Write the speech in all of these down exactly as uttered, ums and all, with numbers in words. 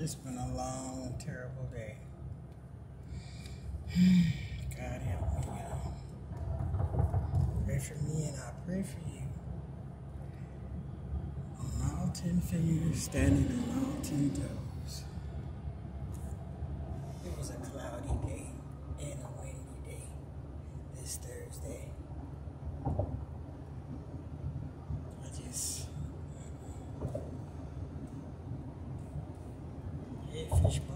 It's been a long, terrible day. God help me, y'all. Pray for me and I pray for you. On all ten fingers, standing on all ten toes. It was a cloudy day and a windy day this Thursday. I just... Hey, fishbowl.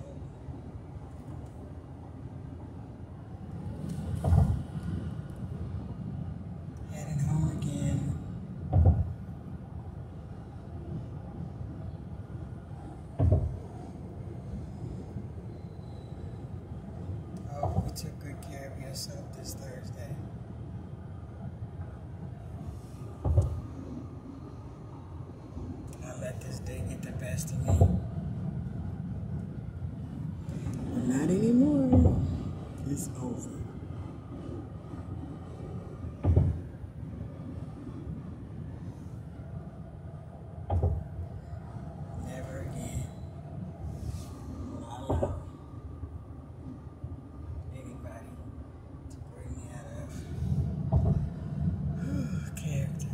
Heading home again. I hope you took good care of yourself this Thursday. I let this day get the best of me. But not anymore. It's over. Never again. Not allow anybody to bring me out of character.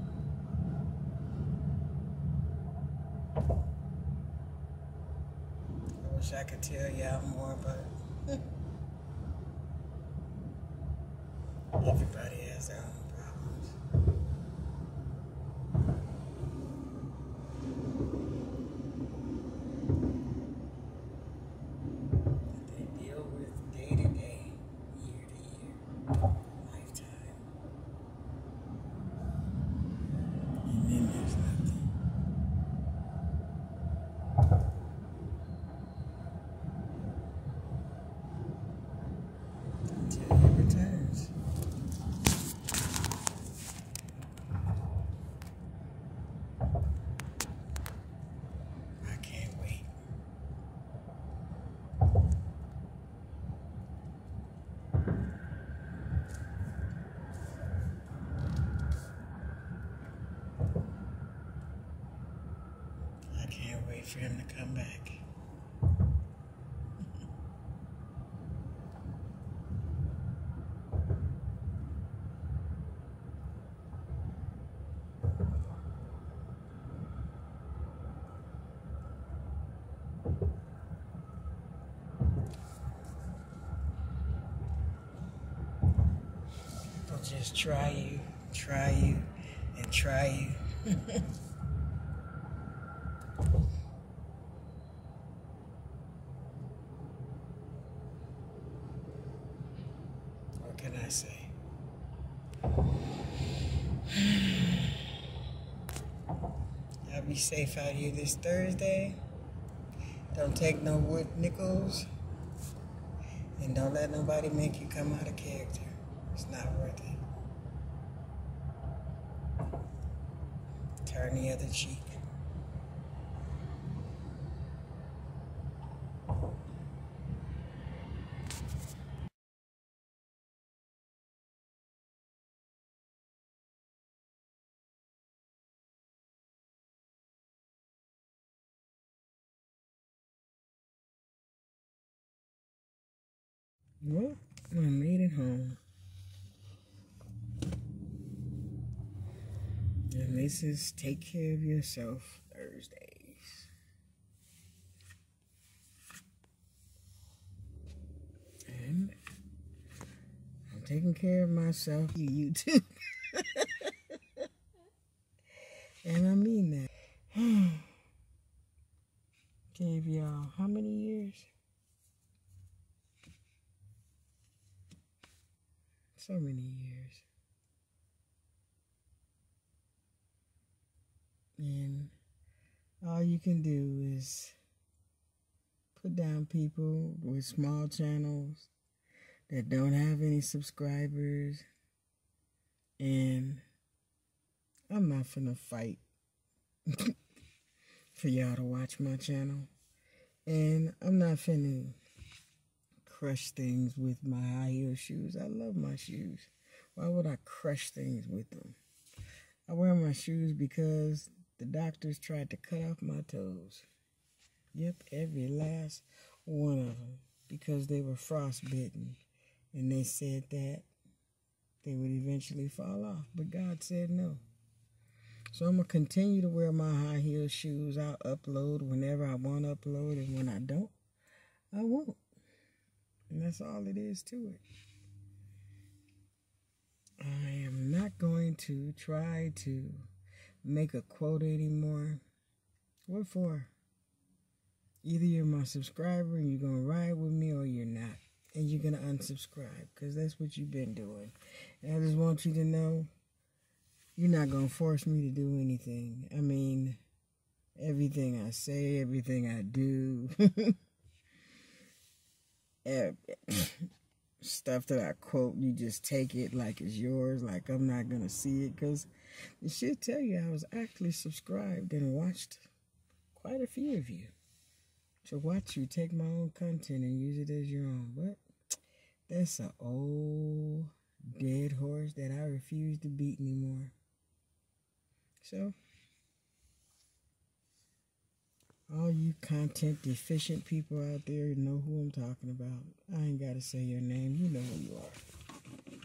I wish I could tell y'all more, but everybody has their own problems. That they deal with day to day, year to year, lifetime. And then there's nothing. Until he returns. I can't wait. I can't wait for him to come back. People just try you, try you, and try you. What can I say? Y'all be safe out here this Thursday. Don't take no wood nickels. And don't let nobody make you come out of character. It's not worth it. Turn the other cheek. Well, I made it home. And this is Take Care of Yourself Thursdays. And I'm taking care of myself, you YouTube. And I mean that. Gave y'all how many years? So many years. And all you can do is put down people with small channels that don't have any subscribers. And I'm not finna fight for y'all to watch my channel. And I'm not finna crush things with my high heel shoes. I love my shoes. Why would I crush things with them? I wear my shoes because the doctors tried to cut off my toes. Yep, every last one of them. Because they were frostbitten. And they said that they would eventually fall off. But God said no. So I'm going to continue to wear my high heel shoes. I'll upload whenever I want to upload. And when I don't, I won't. And that's all it is to it. I am not going to try to make a quota anymore. What for? Either you're my subscriber and you're going to ride with me, or you're not. And you're going to unsubscribe, because that's what you've been doing. And I just want you to know, you're not going to force me to do anything. I mean, everything I say, everything I do, stuff that I quote, you just take it like it's yours, like I'm not going to see it, because it should tell you I was actually subscribed and watched quite a few of you. To watch you take my own content and use it as your own. But that's an old dead horse that I refuse to beat anymore. So, all you content deficient people out there know who I'm talking about. I ain't got to say your name. You know who you are.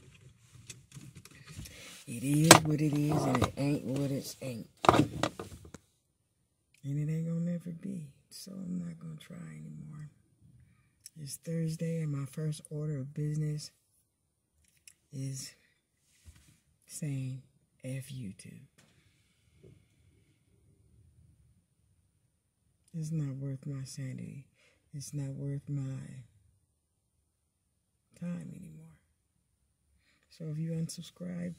It is what it is, and it ain't what it ain't. And it ain't gonna never be. So I'm not going to try anymore. It's Thursday, and my first order of business is saying F YouTube. It's not worth my sanity. It's not worth my time anymore. So if you unsubscribe,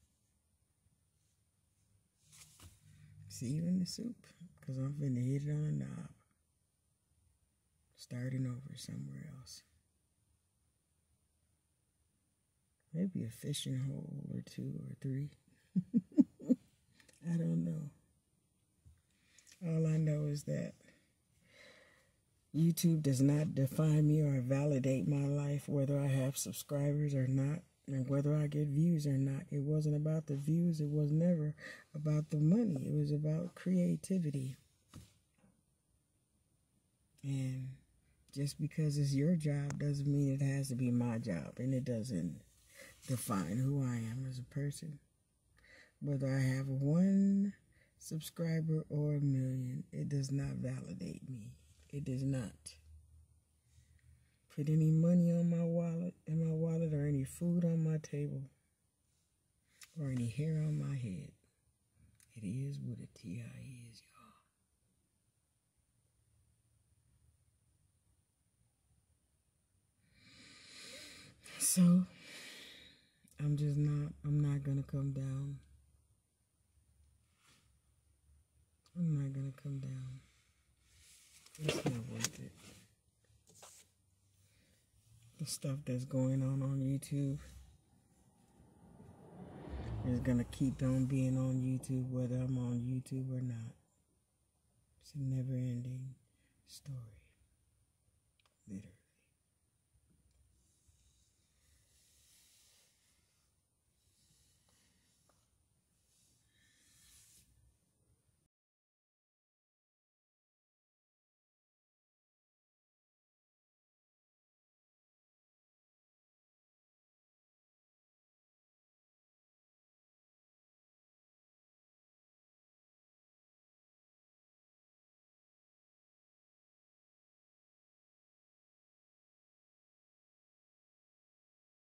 see you in the soup, because I'm finna hit it on a knob. Starting over somewhere else. Maybe a fishing hole or two or three. I don't know. All I know is that YouTube does not define me or validate my life, whether I have subscribers or not, and whether I get views or not. It wasn't about the views. It was never about the money. It was about creativity. And just because it's your job doesn't mean it has to be my job, and it doesn't define who I am as a person. Whether I have one subscriber or a million, it does not validate me. It does not put any money on my wallet, in my wallet, or any food on my table, or any hair on my head. It is what a T I is, y'all. So, I'm just not, I'm not going to come down. I'm not going to come down. It's not worth it. The stuff that's going on on YouTube is going to keep on being on YouTube, whether I'm on YouTube or not. It's a never-ending story.